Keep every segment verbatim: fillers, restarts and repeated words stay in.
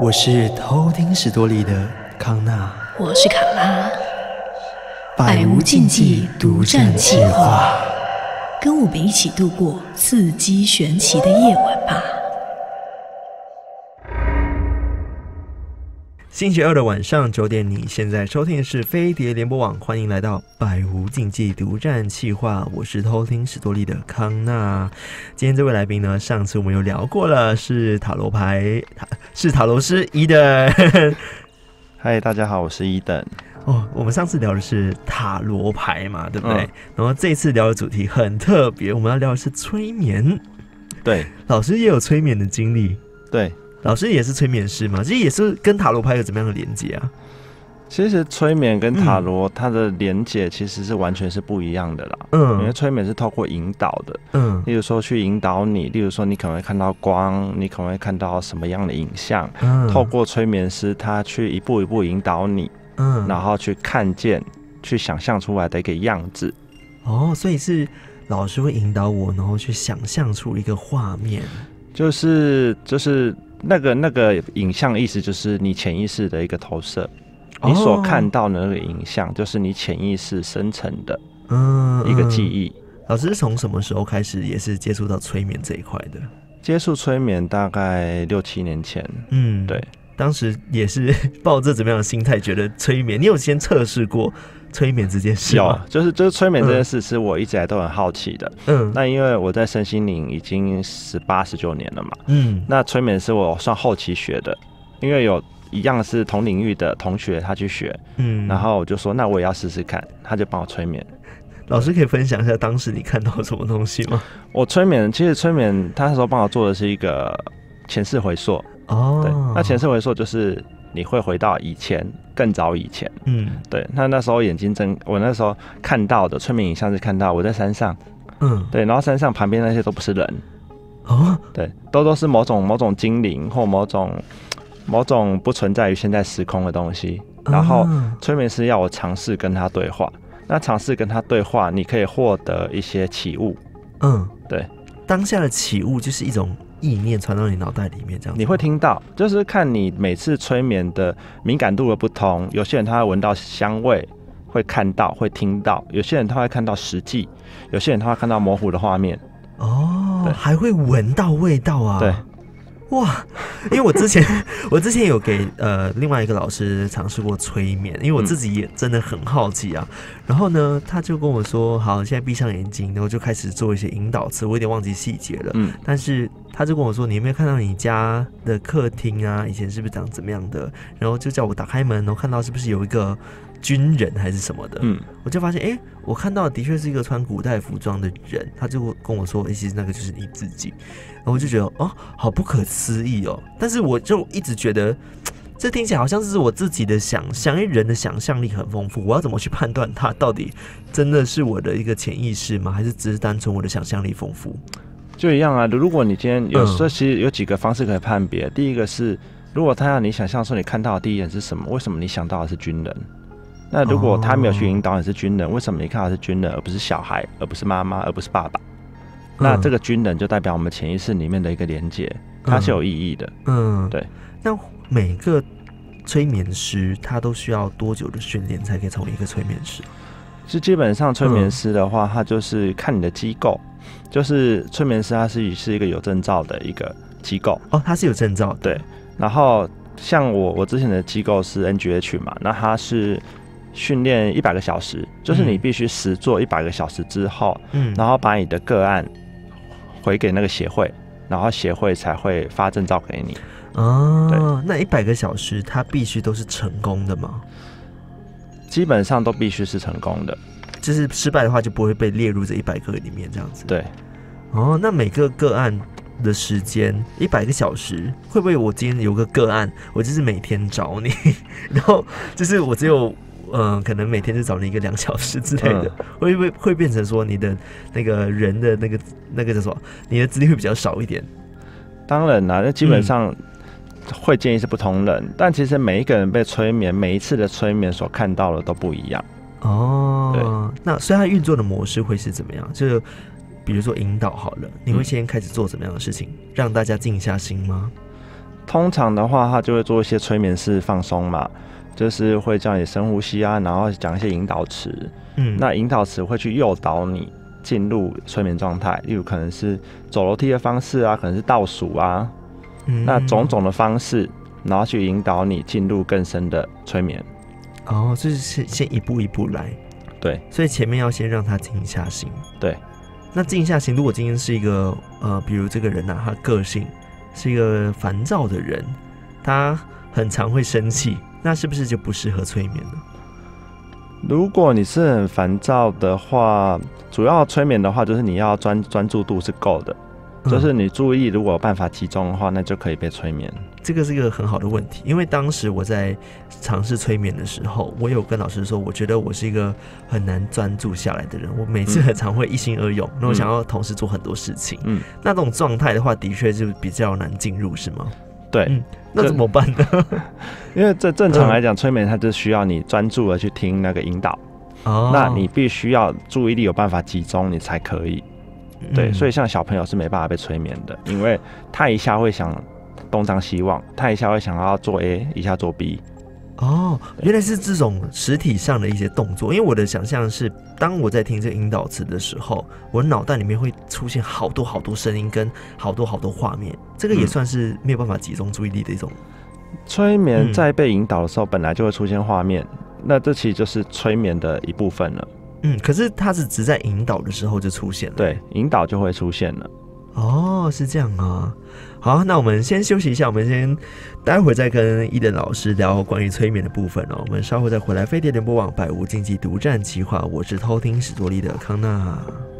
我是偷听史多利的康纳， 我是卡拉。 百无禁忌独占计划， 跟我们一起度过刺激玄奇的夜晚吧。 星期二的晚上九点，你现在收听的是飞碟联播网，欢迎来到百无禁忌独占企划，我是偷听史多利的康纳。今天这位来宾呢，上次我们有聊过了，是塔罗牌，是塔罗师伊登。 嗨，大家好，我是伊登。 哦，我们上次聊的是塔罗牌嘛，对不对？ 嗯、 然后这一次聊的主题很特别，我们要聊的是催眠。 对， 老师也有催眠的经历。 对。 老师也是催眠师嘛，其实也是跟塔罗牌有怎么样的连接啊？ 其实催眠跟塔罗它的连结其实是完全是不一样的啦。嗯，因为催眠是透过引导的，嗯，例如说去引导你，例如说你可能会看到光，你可能会看到什么样的影像，嗯，透过催眠师他去一步一步引导你，嗯，然后去看见、去想象出来的一个样子。 哦，所以是老师会引导我，然后去想象出一个画面， 就是就是。那个那个影像意思就是你潜意识的一个投射，哦、你所看到的那个影像就是你潜意识生成的一个记忆。嗯嗯、 老师是从什么时候开始也是接触到催眠这一块的？ 接触催眠大概六七年前。 嗯，对，当时也是抱着怎么样的心态觉得催眠？你有先测试过催眠这件事吗？ 有，就是就是催眠这件事是我一直来都很好奇的。嗯，那因为我在身心灵已经十八十九年了嘛。嗯，那催眠是我算后期学的，因为有一样是同领域的同学他去学，嗯，然后我就说那我也要试试看，他就帮我催眠。 老师可以分享一下当时你看到什么东西吗？ 我催眠，其实催眠他那时候帮我做的是一个前世回溯。哦，对，那前世回溯就是你会回到以前，更早以前。嗯，对。那那时候眼睛睁，我那时候看到的催眠影像是看到我在山上，嗯，对，然后山上旁边那些都不是人，哦，对，都都是某种某种精灵或某种某种不存在于现在时空的东西。然后催眠师要我尝试跟他对话，那尝试跟他对话，你可以获得一些启悟。嗯，对， 当下的启悟就是一种意念传到你脑袋里面，这样你会听到，就是看你每次催眠的敏感度的不同。有些人他会闻到香味，会看到，会听到；有些人他会看到实际，有些人他会看到模糊的画面。 哦，还会闻到味道啊！ 对， 哇！因为我之前我之前有给呃另外一个老师尝试过催眠，因为我自己也真的很好奇啊。嗯、然后呢，他就跟我说：“好，现在闭上眼睛。”然后就开始做一些引导词，我有点忘记细节了。嗯，但是他就跟我说：“你有没有看到你家的客厅啊？以前是不是长怎么样的？”然后就叫我打开门，然后看到是不是有一个军人还是什么的。嗯，我就发现，哎、欸，我看到的的确是一个穿古代服装的人。他就跟我说：“哎、欸，其实那个就是你自己。”然后我就觉得哦，好不可思议哦！但是我就一直觉得，这听起来好像是我自己的想象，因为人的想象力很丰富，我要怎么去判断它到底真的是我的一个潜意识吗？还是只是单纯我的想象力丰富？ 就一样啊！如果你今天有时候其实有几个方式可以判别。嗯、第一个是，如果他让你想象说你看到的第一眼是什么，为什么你想到的是军人？那如果他没有去引导你是军人，为什么你看到的是军人，而不是小孩，而不是妈妈，而不是爸爸？那这个军人就代表我们潜意识里面的一个连结，它是有意义的。嗯，对。 那每个催眠师他都需要多久的训练才可以成为一个催眠师？ 是基本上催眠师的话，他就是看你的机构，就是催眠师他是是一个有证照的一个机构。 哦，他是有证照的。 对。然后像我我之前的机构是 N G H 嘛，那他是训练一百个小时，就是你必须实做一百个小时之后，嗯，然后把你的个案回给那个协会，然后协会才会发证照给你。 哦，那一百个小时，它必须都是成功的吗？ 基本上都必须是成功的， 就是失败的话就不会被列入这一百个里面，这样子。 对。 哦，那每个个案的时间一百个小时，会不会我今天有个个案，我就是每天找你，然后就是我只有。嗯，可能每天就找你一个两小时之类的，嗯、会不会会变成说你的那个人的那个那个叫什么，你的资历会比较少一点？ 当然啦，那基本上会建议是不同人，嗯、但其实每一个人被催眠，每一次的催眠所看到的都不一样。哦， 对，那所以它运作的模式会是怎么样？就比如说引导好了，你会先开始做什么样的事情，嗯、让大家静下心吗？ 通常的话，他就会做一些催眠式放松嘛，就是会叫你深呼吸啊，然后讲一些引导词。嗯，那引导词会去诱导你进入催眠状态，例如可能是走楼梯的方式啊，可能是倒数啊，嗯、那种种的方式，然后去引导你进入更深的催眠。 哦，就是先先一步一步来。 对， 所以前面要先让他静下心。 对， 那静下心，如果今天是一个呃，比如这个人啊，他个性是一个烦躁的人，他很常会生气，那是不是就不适合催眠呢？ 如果你是很烦躁的话，主要催眠的话，就是你要专专注度是够的，嗯、就是你注意如果有办法集中的话，那就可以被催眠。 这个是一个很好的问题，因为当时我在尝试催眠的时候，我有跟老师说，我觉得我是一个很难专注下来的人，我每次很常会一心二用，那、嗯、我想要同时做很多事情，嗯，那种状态的话，的确是比较难进入，是吗？ 对、嗯， 那怎么办呢？ 因为这正常来讲，催眠它就需要你专注的去听那个引导，哦，那你必须要注意力有办法集中，你才可以。对，嗯、所以像小朋友是没办法被催眠的，因为他一下会想东张西望，他一下会想要做 A， 一下做 B。 哦，原来是这种实体上的一些动作。因为我的想象是，当我在听这引导词的时候，我脑袋里面会出现好多好多声音跟好多好多画面，这个也算是没有办法集中注意力的一种。 催眠在被引导的时候，本来就会出现画面，嗯、那这其实就是催眠的一部分了。 嗯，可是它是只在引导的时候就出现了。 对，引导就会出现了。 哦，是这样啊。好，那我们先休息一下，我们先待会再跟伊登老师聊关于催眠的部分哦。我们稍后再回来。飞碟联播网百无禁忌独占企划，我是偷听史多利的康纳。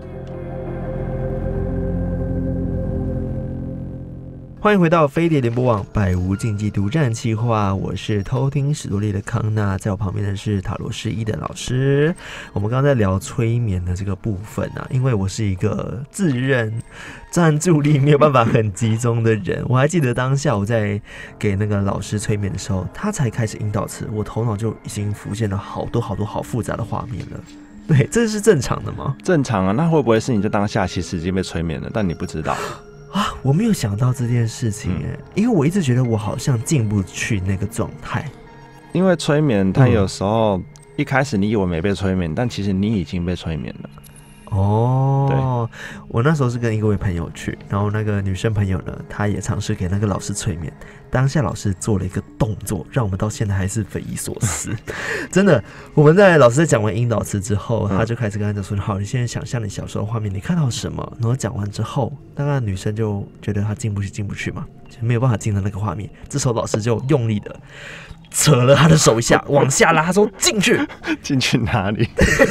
欢迎回到飞碟联播网百无禁忌独占企划，我是偷听史多利的康纳，在我旁边的是塔罗师伊登老师。我们刚刚在聊催眠的这个部分啊，因为我是一个自认专注力没有办法很集中的人，我还记得当下我在给那个老师催眠的时候，他才开始引导词，我头脑就已经浮现了好多好多好复杂的画面了。对，这是正常的吗？ 正常啊，那会不会是你在当下其实已经被催眠了，但你不知道？ 啊，我没有想到这件事情哎、嗯，因为我一直觉得我好像进不去那个状态。 因为催眠，它有时候、嗯、一开始你以为没被催眠，但其实你已经被催眠了。 哦，对，我那时候是跟一位朋友去，然后那个女生朋友呢，她也尝试给那个老师催眠。当下老师做了一个动作，让我们到现在还是匪夷所思。真的，我们在老师在讲完引导词之后，他就开始跟他讲说：“好，你现在想象你小时候画面，你看到什么？”然后讲完之后，当然女生就觉得她进不去，进不去嘛，就没有办法进到那个画面。这时候老师就用力的扯了他的手一下，往下拉，他说：“进去， 进去哪里？”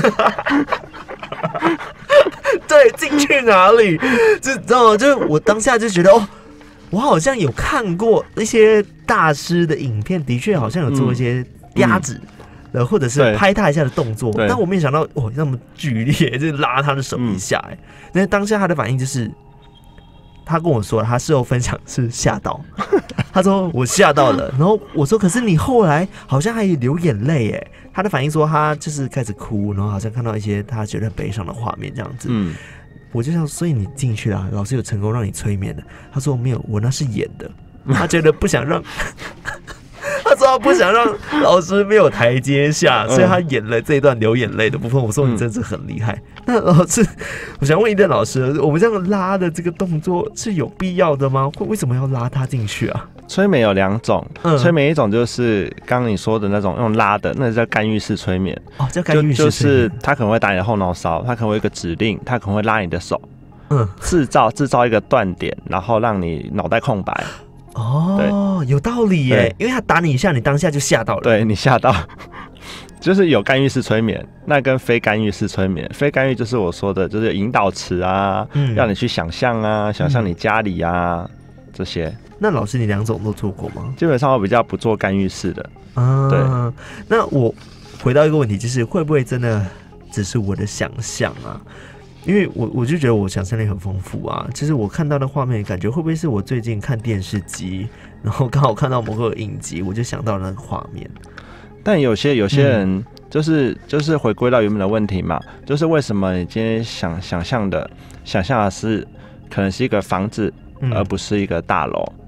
对，进去哪里？就知道吗？就是我当下就觉得哦。我好像有看过一些大师的影片，的确好像有做一些压指，呃、嗯，或者是拍他一下的动作，但我没想到哦那么剧烈，就拉他的手一下，哎、嗯，那当下他的反应就是，他跟我说，他事后分享是吓到，他说我吓到了，然后我说可是你后来好像还流眼泪，哎，他的反应说他就是开始哭，然后好像看到一些他觉得很悲伤的画面这样子，嗯。我就想，所以你进去了，老师有成功让你催眠了。他说没有，我那是演的。他觉得不想让，他说他不想让老师没有台阶下，所以他演了这一段流眼泪的部分。我说你真是很厉害。那老师，我想问伊登老师，我们这样拉的这个动作是有必要的吗？为什么要拉他进去啊？ 催眠有两种，嗯、催眠一种就是刚刚你说的那种用拉的，那叫干预式催眠。 哦，叫干预式催眠，就就是他可能会打你的后脑勺，他可能会有一个指令，他可能会拉你的手，嗯，制造制造一个断点，然后让你脑袋空白。 哦，有道理耶，因为他打你一下，你当下就吓到了， 对你吓到。就是有干预式催眠，那跟非干预式催眠，非干预就是我说的，就是引导词啊，嗯、让你去想象啊，想象你家里啊、嗯、这些。 那老师，你两种都做过吗？ 基本上我比较不做干预式的。啊，对。 那我回到一个问题，就是会不会真的只是我的想象啊？因为我我就觉得我想象力很丰富啊。其实我看到的画面，感觉会不会是我最近看电视机，然后刚好看到某个影集，我就想到了那个画面。 但有些有些人就是、嗯、就是回归到原本的问题嘛，就是为什么你今天想想象的想象的是可能是一个房子，嗯、而不是一个大楼？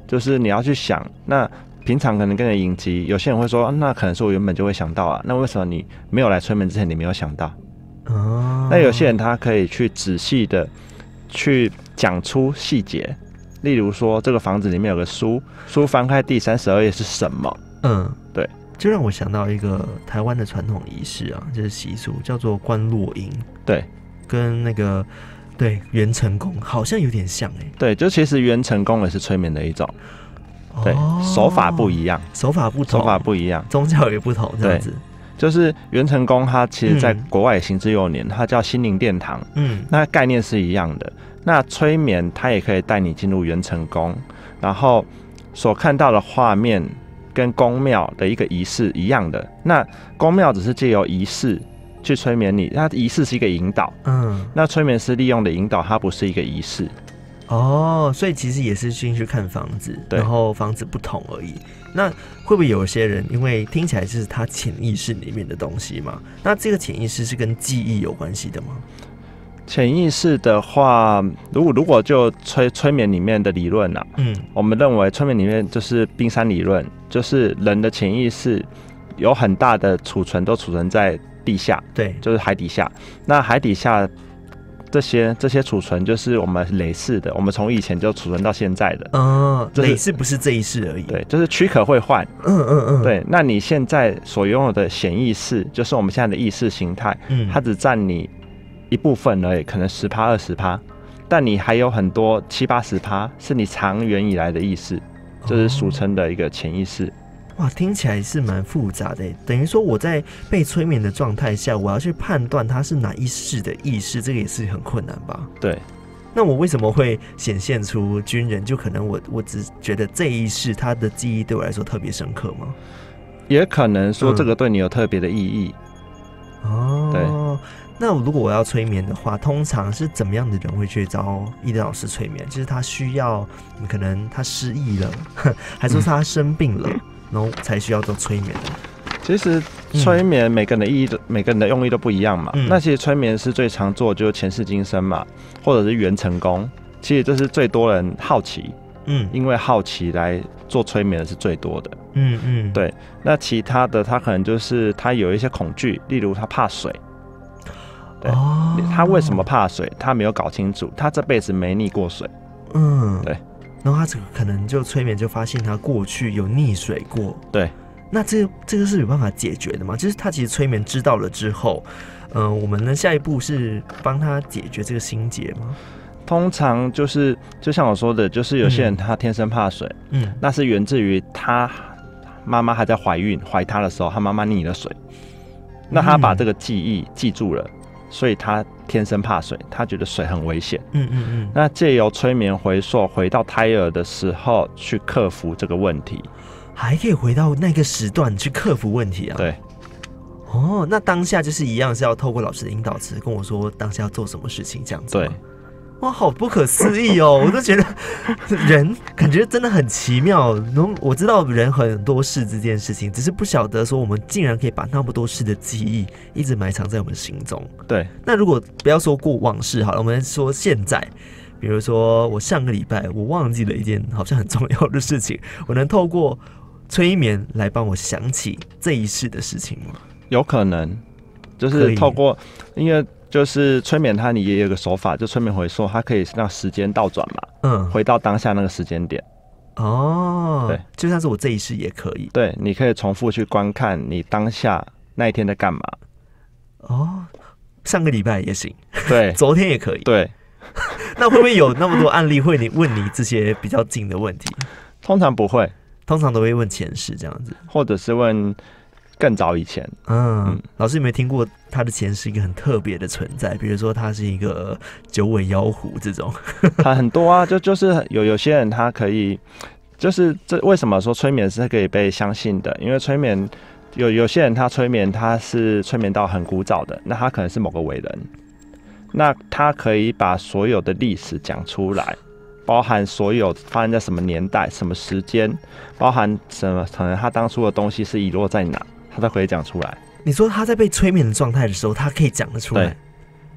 就是你要去想，那平常可能跟着影集，有些人会说，那可能是我原本就会想到啊，那为什么你没有来催眠之前你没有想到？哦，那有些人他可以去仔细的去讲出细节，例如说这个房子里面有个书，书翻开第三十二页是什么？嗯，对， 就让我想到一个台湾的传统仪式啊，就是习俗叫做观落阴， 对， 跟那个对元辰宫好像有点像哎、欸， 对，就其实元辰宫也是催眠的一种。对，手法不一样， 手法不同， 手法不一样， 宗教也不同，这样子。 就是元辰宫，它其实在国外也行之有年，嗯、它叫心灵殿堂。嗯，那概念是一样的。那催眠它也可以带你进入元辰宫，然后所看到的画面跟宫庙的一个仪式一样的。那宫庙只是借由仪式去催眠你，它仪式是一个引导。嗯，那催眠师利用的引导，它不是一个仪式。 哦，所以其实也是进去看房子，然后房子不同而已。那会不会有些人因为听起来是他潜意识里面的东西嘛？那这个潜意识是跟记忆有关系的吗？ 潜意识的话，如果如果就催催眠里面的理论啊，嗯，我们认为催眠里面就是冰山理论，就是人的潜意识有很大的储存都储存在地下， 对， 就是海底下。那海底下这些这些储存就是我们累世的，我们从以前就储存到现在的。 哦，就是、累世不是这一世而已。 对，就是躯壳会换。 嗯嗯嗯。 对，那你现在所拥有的显意识，就是我们现在的意识形态，嗯，它只占你一部分而已，可能十趴二十趴，但你还有很多七八十趴是你长远以来的意识，就是俗称的一个潜意识。 哇，听起来是蛮复杂的，等于说我在被催眠的状态下，我要去判断它是哪一世的意识，这个也是很困难吧？ 对。 那我为什么会显现出军人？就可能我我只觉得这一世他的记忆对我来说特别深刻吗？ 也可能说这个对你有特别的意义。 嗯、哦，对。那如果我要催眠的话，通常是怎么样的人会去找伊德老师催眠？就是他需要，可能他失忆了，还是说他生病了？嗯，然后才需要做催眠的。 其实催眠每个人的意义都、嗯、每个人的用意都不一样嘛。嗯、那其实催眠是最常做就是前世今生嘛，或者是元辰宫。其实这是最多人好奇，嗯，因为好奇来做催眠的是最多的。嗯嗯，对。那其他的他可能就是他有一些恐惧，例如他怕水。对，哦、他为什么怕水？他没有搞清楚，他这辈子没溺过水。嗯，对。 然后他这个可能就催眠就发现他过去有溺水过， 对。 那这个这个是有办法解决的吗？就是他其实催眠知道了之后，嗯、呃，我们的下一步是帮他解决这个心结吗？ 通常就是就像我说的，就是有些人他天生怕水，嗯，那是源自于他妈妈还在怀孕怀他的时候，他妈妈溺了水，那他把这个记忆记住了。所以他天生怕水，他觉得水很危险。嗯嗯嗯。那借由催眠回溯，回到胎儿的时候去克服这个问题， 还可以回到那个时段去克服问题啊。 对。 哦，那当下就是一样是要透过老师的引导词跟我说当下要做什么事情这样子吗？ 对。 哇，好不可思议哦！我都觉得人感觉真的很奇妙。我知道人很多事这件事情，只是不晓得说我们竟然可以把那么多事的记忆一直埋藏在我们心中。 对。 那如果不要说过往事好了，我们说现在，比如说我上个礼拜我忘记了一件好像很重要的事情，我能透过催眠来帮我想起这一世的事情吗？ 有可能，就是透过因为。就是催眠它，你也有个手法，就催眠回溯，它可以让时间倒转嘛，嗯，回到当下那个时间点。 哦，对，就像是我这一世也可以。 对，你可以重复去观看你当下那一天在干嘛。 哦，上个礼拜也行， 对， 昨天也可以。 对， 那会不会有那么多案例会你问你这些比较近的问题？ 通常不会， 通常都会问前世这样子， 或者是问。更早以前， 嗯，嗯老师有没有听过他的前世一个很特别的存在？比如说他是一个九尾妖狐这种， 他很多啊，就就是有有些人他可以，就是这为什么说催眠是可以被相信的？因为催眠有有些人他催眠他是催眠到很古早的，那他可能是某个伟人，那他可以把所有的历史讲出来。包含所有发生在什么年代、什么时间，包含什么可能他当初的东西是遗落在哪，他都可以讲出来。 你说他在被催眠的状态的时候，他可以讲得出来？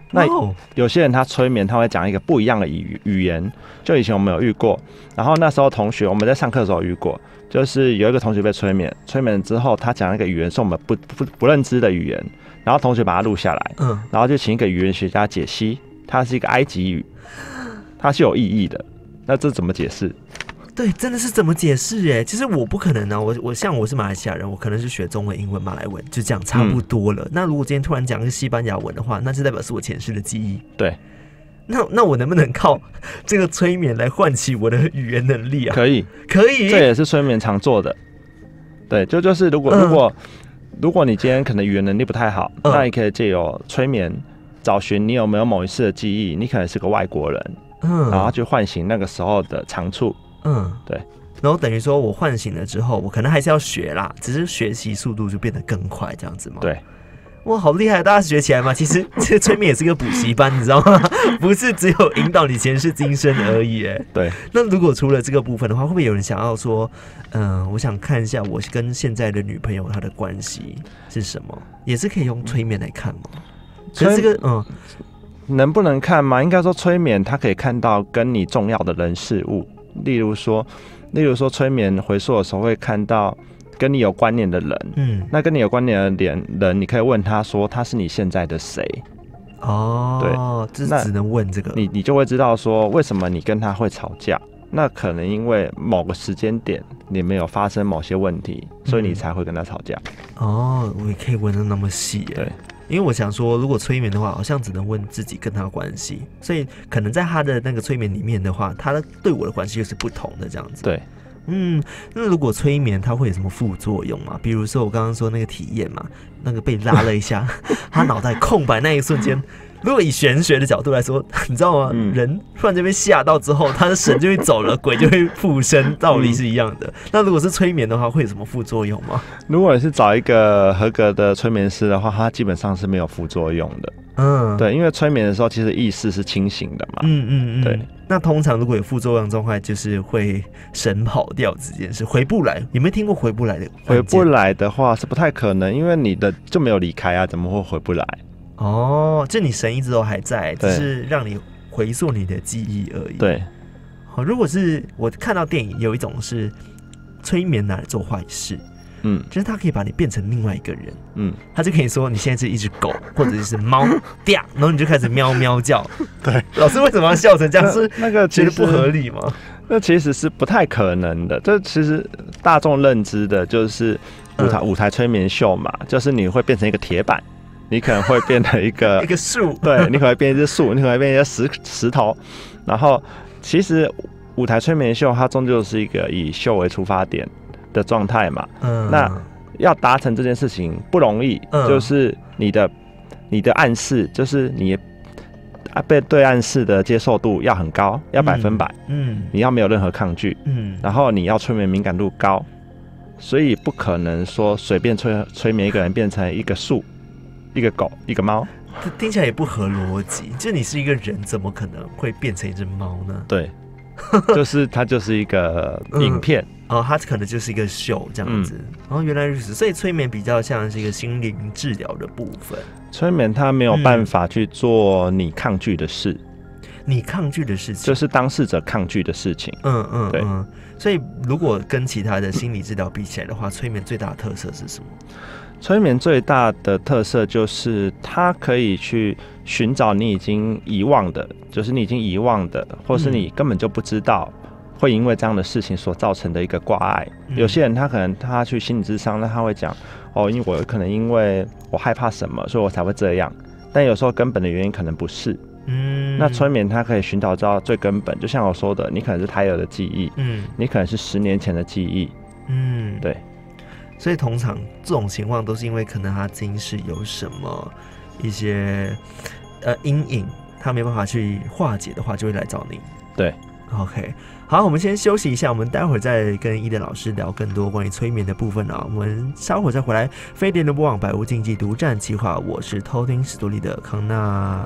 那有些人他催眠，他会讲一个不一样的语语言。就以前我们有遇过，然后那时候同学我们在上课的时候遇过，就是有一个同学被催眠，催眠之后他讲一个语言是我们不不不认知的语言，然后同学把它录下来，嗯，然后就请一个语言学家解析，它是一个埃及语，它是有意义的。那这怎么解释？ 对，真的是怎么解释耶？其实我不可能啊，我我像我是马来西亚人，我可能是学中文、英文、马来文，就这样差不多了。嗯、那如果今天突然讲一个西班牙文的话，那就代表是我前世的记忆。 对， 那那我能不能靠这个催眠来唤起我的语言能力啊？ 可以， 可以， 这也是催眠常做的。对，就就是如果、嗯、如果如果你今天可能语言能力不太好，嗯、那你可以借由催眠找寻你有没有某一次的记忆，你可能是个外国人，嗯，然后去唤醒那个时候的长处，嗯，对。 然后等于说我唤醒了之后，我可能还是要学啦，只是学习速度就变得更快，这样子吗？ 对。 哇，好厉害！大家学起来嘛。其实这催眠也是个补习班，你知道吗？不是只有引导你前世今生而已。哎， 对。 那如果除了这个部分的话，会不会有人想要说，嗯、呃，我想看一下我跟现在的女朋友她的关系是什么？也是可以用催眠来看吗？可是这个，嗯， 能不能看吗？应该说催眠，它可以看到跟你重要的人事物，例如说。例如说，催眠回溯的时候会看到跟你有关联的人，嗯，那跟你有关联的人，你可以问他说他是你现在的谁？ 哦，对，这只能问这个， 你你就会知道说为什么你跟他会吵架，那可能因为某个时间点你没有发生某些问题，所以你才会跟他吵架。 嗯、哦，我也可以问得那么细， 对。 因为我想说，如果催眠的话，好像只能问自己跟他的关系，所以可能在他的那个催眠里面的话，他的对我的关系又是不同的这样子。 对， 嗯，那如果催眠，它会有什么副作用吗？比如说我刚刚说那个体验嘛，那个被拉了一下，他脑袋空白那一瞬间。如果以玄学的角度来说，你知道吗？嗯、人突然间被吓到之后，他的神就会走了，鬼就会附身，道理是一样的。嗯、那如果是催眠的话，会有什么副作用吗？ 如果你是找一个合格的催眠师的话，他基本上是没有副作用的。嗯，对，因为催眠的时候，其实意识是清醒的嘛。嗯嗯嗯，对。 那通常如果有副作用状态，就是会神跑掉这件事，回不来。有没有听过回不来的？ 回不来的话是不太可能，因为你的就没有离开啊，怎么会回不来？ 哦，这你神一直都还在，只是让你回溯你的记忆而已。 对， 好，如果是我看到电影有一种是催眠拿来做坏事，嗯，就是他可以把你变成另外一个人，嗯，他就可以说你现在是一只狗或者是猫，嗲，然后你就开始喵喵叫。 对， 老师为什么要笑成这样？是那个觉得不合理吗？ 那其实是不太可能的。这其实大众认知的就是舞台、嗯、舞台催眠秀嘛，就是你会变成一个铁板。你可能会变成一个一个树， 对，你可能会变一只树，你可能会变一些石石头。然后，其实舞台催眠秀它终究是一个以秀为出发点的状态嘛。嗯，那要达成这件事情不容易，嗯、就是你的你的暗示，就是你被对暗示的接受度要很高，要百分百。嗯，你要没有任何抗拒。嗯，然后你要催眠敏感度高，所以不可能说随便催催眠一个人变成一个树。一个狗，一个猫， 听起来也不合逻辑。就你是一个人，怎么可能会变成一只猫呢？ 对，就是它就是一个影片、 嗯、哦，它可能就是一个秀这样子。然后、嗯哦、原来如此，所以催眠比较像是一个心灵治疗的部分。 催眠它没有办法去做你抗拒的事， 嗯、你抗拒的事情， 就是当事者抗拒的事情。嗯嗯，对。 嗯，所以如果跟其他的心理治疗比起来的话，催眠最大的特色是什么？ 催眠最大的特色就是它可以去寻找你已经遗忘的，就是你已经遗忘的，或是你根本就不知道会因为这样的事情所造成的一个挂碍。嗯、有些人他可能他去心理咨商，那他会讲哦，因为我可能因为我害怕什么，所以我才会这样。但有时候根本的原因可能不是。嗯，那催眠它可以寻找到最根本，就像我说的，你可能是胎儿的记忆，嗯，你可能是十年前的记忆，嗯，对。 所以通常这种情况都是因为可能他今世有什么一些呃阴影，他没办法去化解的话，就会来找你。 对 ，OK， 好，我们先休息一下，我们待会儿再跟伊德老师聊更多关于催眠的部分啊。我们稍会再回来。飞碟联播网百无禁忌独占企划，我是偷听史多利的康纳。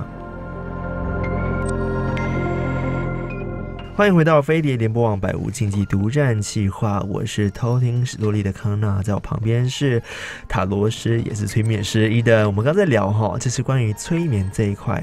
欢迎回到飞碟联播网百无禁忌独占企划，我是偷听史多利的康纳，在我旁边是塔罗师也是催眠师伊登。我们刚才聊哈，就是关于催眠这一块，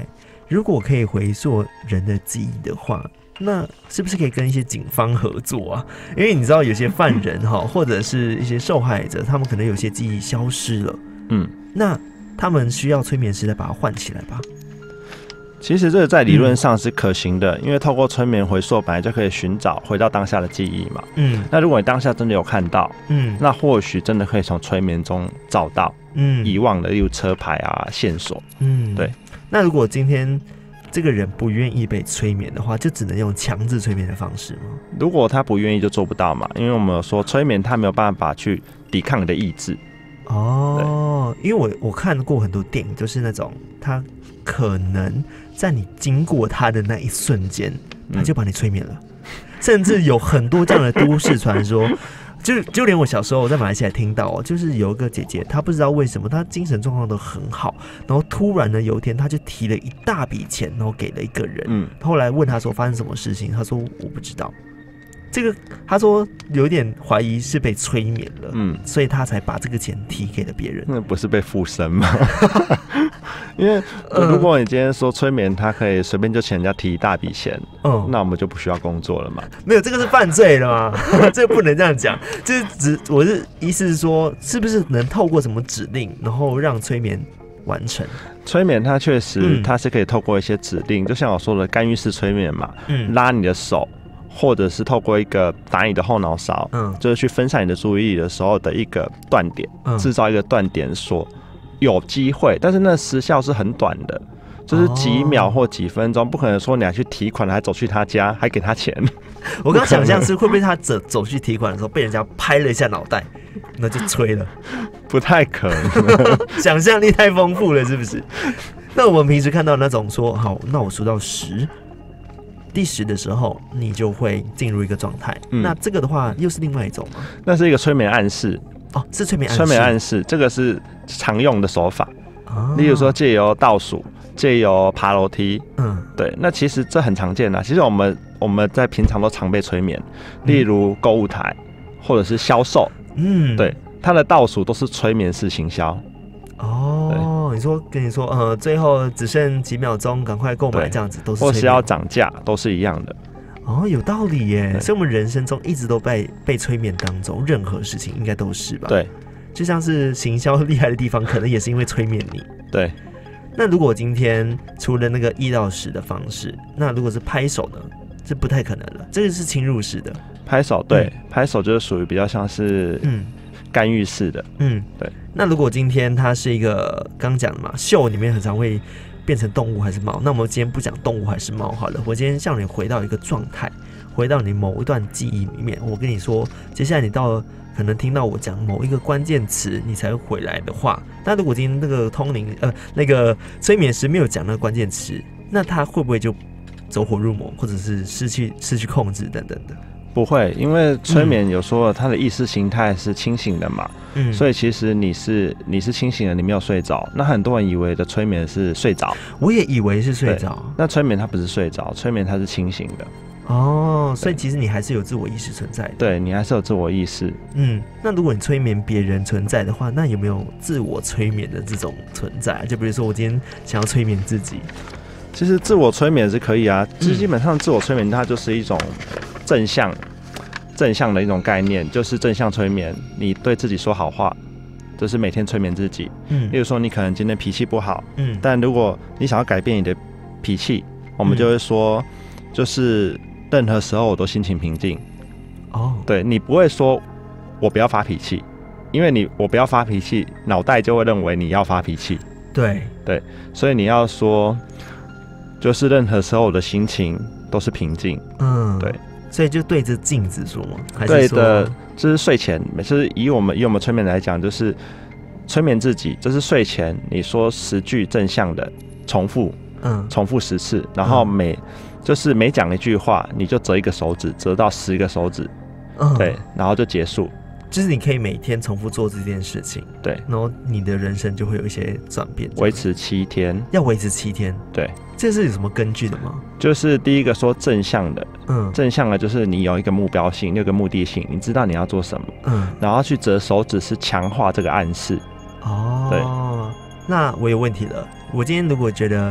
如果可以回溯人的记忆的话，那是不是可以跟一些警方合作啊？因为你知道有些犯人哈，或者是一些受害者，他们可能有些记忆消失了，嗯，那他们需要催眠师来把它唤起来吧？ 其实这个在理论上是可行的，嗯、因为透过催眠回溯，本来就可以寻找回到当下的记忆嘛。嗯，那如果你当下真的有看到，嗯，那或许真的可以从催眠中找到，嗯，遗忘的，例如车牌啊、线索，嗯，对。 那如果今天这个人不愿意被催眠的话，就只能用强制催眠的方式吗？ 如果他不愿意，就做不到嘛，因为我们有说催眠他没有办法去抵抗你的意志。 哦，因为我我看过很多电影，就是那种他可能在你经过他的那一瞬间，他就把你催眠了，嗯、甚至有很多这样的都市传说。就就连我小时候在马来西亚听到哦，就是有一个姐姐，她不知道为什么她精神状况都很好，然后突然呢有一天她就提了一大笔钱，然后给了一个人。嗯，后来问她说发生什么事情，她说我不知道。这个她说有点怀疑是被催眠了，嗯，所以她才把这个钱提给了别人。 那不是被附身吗？因为如果你今天说催眠，他可以随便就请人家提一大笔钱，嗯，那我们就不需要工作了嘛？ 没有，这个是犯罪了嘛？这个不能这样讲。就是只我是意思是说，是不是能透过什么指令，然后让催眠完成？ 催眠它确实它是可以透过一些指令，嗯、就像我说的干预式催眠嘛，嗯，拉你的手。或者是透过一个打你的后脑勺，嗯，就是去分散你的注意力的时候的一个断点，制造一个断点，说有机会，但是那时效是很短的，就是几秒或几分钟，不可能说你还去提款，还走去他家，还给他钱。 我刚想象是会不会他走走去提款的时候被人家拍了一下脑袋，那就吹了， 不太可能， 想象力太丰富了，是不是？那我们平时看到那种说，好，那我数到十。第十的时候，你就会进入一个状态。嗯、那这个的话，又是另外一种吗？ 那是一个催眠暗示哦，是催眠暗示。 催眠暗示，这个是常用的手法。哦、例如说，借由倒数，借由爬楼梯。嗯，对。那其实这很常见啊。其实我们我们在平常都常被催眠，例如购物台或者是销售。嗯，对，它的倒数都是催眠式行销。 哦，你说跟你说，呃，最后只剩几秒钟，赶快购买，这样子都是， 或是要涨价，都是一样的。 哦，有道理耶。所以我们人生中一直都被被催眠当中，任何事情应该都是吧？ 对， 就像是行销厉害的地方，可能也是因为催眠你。 对。 那如果今天除了那个一到十的方式，那如果是拍手呢？这不太可能了，这个是侵入式的。 拍手，对，嗯、拍手就是属于比较像是嗯干预式的，嗯，对。 那如果今天它是一个刚讲的嘛，秀里面很常会变成动物还是猫，那我们今天不讲动物还是猫好了，我今天叫你回到一个状态，回到你某一段记忆里面，我跟你说，接下来你到可能听到我讲某一个关键词，你才会回来的话，那如果今天那个通灵呃那个催眠师没有讲那个关键词，那他会不会就走火入魔，或者是失去失去控制等等的？ 不会，因为催眠有说他的意识形态是清醒的嘛，嗯，所以其实你是你是清醒的，你没有睡着。那很多人以为的催眠是睡着， 我也以为是睡着。 那催眠它不是睡着，催眠它是清醒的。 哦，所以其实你还是有自我意识存在的。 对，你还是有自我意识。 嗯，那如果你催眠别人存在的话，那有没有自我催眠的这种存在？就比如说我今天想要催眠自己， 其实自我催眠是可以啊。嗯、基本上自我催眠它就是一种正向、正向的一种概念，就是正向催眠。你对自己说好话，就是每天催眠自己。嗯，例如说你可能今天脾气不好，嗯，但如果你想要改变你的脾气，我们就会说，就是任何时候我都心情平静。哦，对，你不会说我不要发脾气，因为你我不要发脾气，脑袋就会认为你要发脾气。 对对，所以你要说，就是任何时候我的心情都是平静。嗯，对。 所以就对着镜子说吗？还是说对的，就是睡前，就是以我们以我们催眠来讲，就是催眠自己，就是睡前你说十句正向的，重复，嗯，重复十次，然后每、嗯、就是每讲一句话，你就折一个手指，折到十个手指，嗯，对，然后就结束。 就是你可以每天重复做这件事情， 对， 然后你的人生就会有一些转变。 维持七天， 要维持七天， 对， 这是有什么根据的吗？ 就是第一个说正向的，嗯，正向的就是你有一个目标性，你有个目的性，你知道你要做什么，嗯，然后去折手指是强化这个暗示。 哦，对，那我有问题了，我今天如果觉得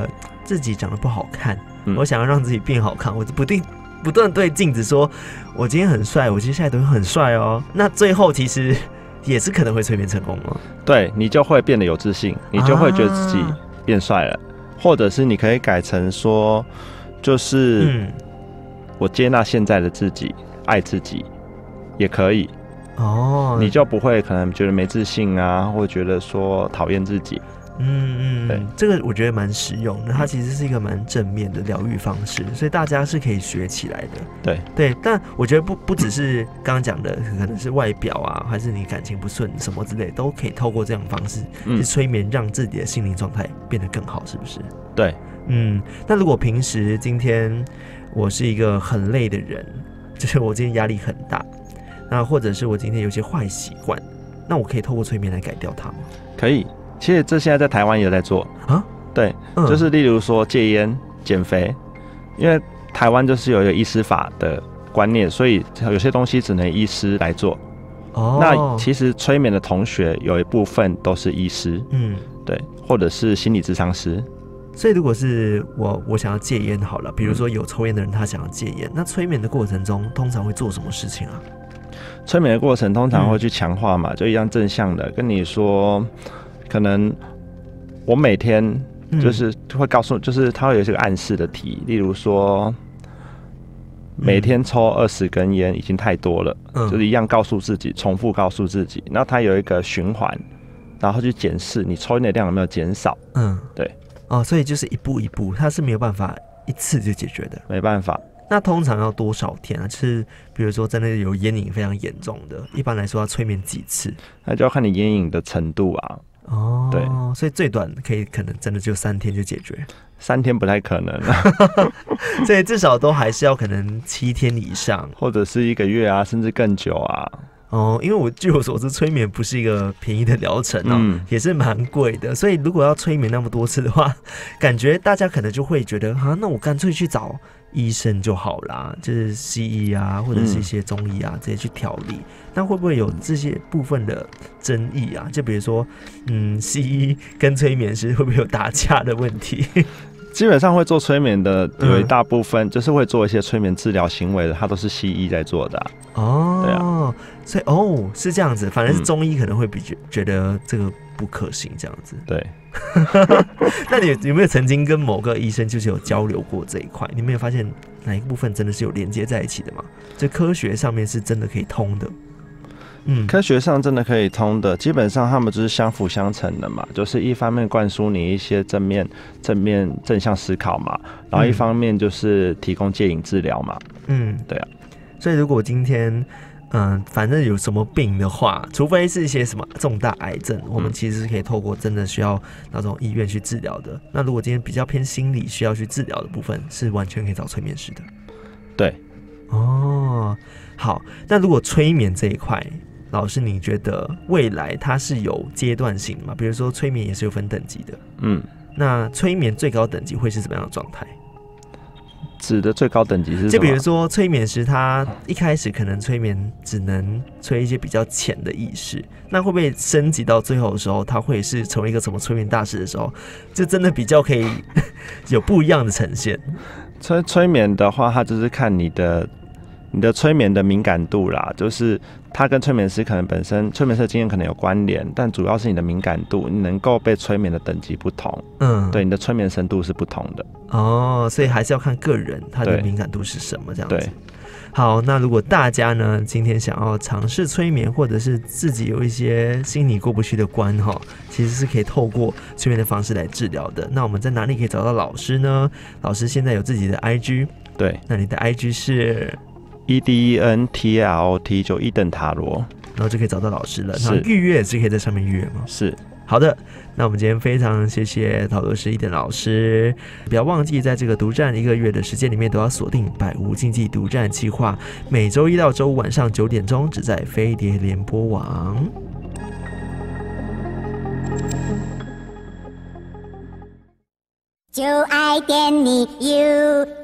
自己长得不好看，嗯、我想要让自己变好看，我就不定不断对镜子说，我今天很帅，我接下来都会很帅哦。那最后其实也是可能会催眠成功吗？ 对，你就会变得有自信，你就会觉得自己变帅了，啊、或者是你可以改成说，就是我接纳现在的自己，爱自己也可以。哦，你就不会可能觉得没自信啊，或者觉得说讨厌自己。 嗯嗯，对，这个我觉得蛮实用的，它其实是一个蛮正面的疗愈方式，所以大家是可以学起来的。 对对，但我觉得不不只是刚刚讲的，可能是外表啊，还是你感情不顺什么之类，都可以透过这样的方式去催眠，让自己的心灵状态变得更好，是不是？ 对， 嗯，那如果平时今天我是一个很累的人，就是我今天压力很大。那或者是我今天有些坏习惯，那我可以透过催眠来改掉它吗？ 可以，其实这现在在台湾也有在做啊。对、嗯，就是例如说戒烟、减肥，因为台湾就是有一个医师法的观念，所以有些东西只能医师来做。哦，那其实催眠的同学有一部分都是医师，嗯，对，或者是心理咨商师。 所以如果是我我想要戒烟好了，比如说有抽烟的人他想要戒烟，那催眠的过程中通常会做什么事情啊？ 催眠的过程通常会去强化嘛、嗯，就一样正向的跟你说，可能我每天就是会告诉，就是他会有一些暗示的题，例如说每天抽二十根烟已经太多了、嗯，就是一样告诉自己，重复告诉自己，然后他有一个循环，然后去检视你抽烟的量有没有减少。嗯，对， 哦，所以就是一步一步，他是没有办法一次就解决的， 没办法。 那通常要多少天啊？就是比如说真的有烟瘾非常严重的，一般来说要催眠几次？ 那就要看你烟瘾的程度啊。 哦，对，所以最短可以可能真的就三天就解决， 三天不太可能、啊， 所以至少都还是要可能七天以上， 或者是一个月啊，甚至更久啊。 哦，因为我据我所知，催眠不是一个便宜的疗程哦、嗯，也是蛮贵的。所以如果要催眠那么多次的话，感觉大家可能就会觉得啊，那我干脆去找医生就好啦，就是西医啊，或者是一些中医啊，直接去调理。那会不会有这些部分的争议啊？就比如说，嗯，西医跟催眠师会不会有打架的问题？ 基本上会做催眠的有一大部分、嗯、就是会做一些催眠治疗行为的，它都是西医在做的、啊。 哦，对啊，所以哦是这样子，反正是中医可能会比觉觉得这个不可行这样子。 对， 那你有没有曾经跟某个医生就是有交流过这一块？你没有发现哪一个部分真的是有连接在一起的吗？这科学上面是真的可以通的。 嗯，科学上真的可以通的，基本上他们就是相辅相成的嘛，就是一方面灌输你一些正面、正面正向思考嘛，然后一方面就是提供戒瘾治疗嘛。嗯，对啊。 所以如果今天，嗯、呃，反正有什么病的话，除非是一些什么重大癌症，我们其实是可以透过真的需要那种医院去治疗的。那如果今天比较偏心理需要去治疗的部分，是完全可以找催眠师的。 对。 哦，好，那如果催眠这一块，老师，你觉得未来它是有阶段性的吗？比如说催眠也是有分等级的，嗯，那催眠最高等级会是怎么样的状态？ 指的最高等级是什么？ 就比如说催眠师他一开始可能催眠只能催一些比较浅的意识，那会不会升级到最后的时候，他会是成为一个什么催眠大师的时候，就真的比较可以有不一样的呈现？ 催催眠的话，它就是看你的。你的催眠的敏感度啦，就是它跟催眠师可能本身催眠师的经验可能有关联，但主要是你的敏感度，你能够被催眠的等级不同，嗯，对，你的催眠深度是不同的。 哦，所以还是要看个人他的敏感度是什么这样子。对，好，那如果大家呢今天想要尝试催眠，或者是自己有一些心里过不去的关哈，其实是可以透过催眠的方式来治疗的。那我们在哪里可以找到老师呢？老师现在有自己的 I G， 对， 那你的 I G 是 E D E N T L O T 就伊登塔罗， 然后就可以找到老师了。那预约也是可以在上面预约吗？ 是。 好的，那我们今天非常谢谢塔罗师伊登老师，不要忘记在这个独占一个月的时间里面，都要锁定百无禁忌独占计划，每周一到周五晚上九点钟，只在飞碟联播网。就爱点你 U。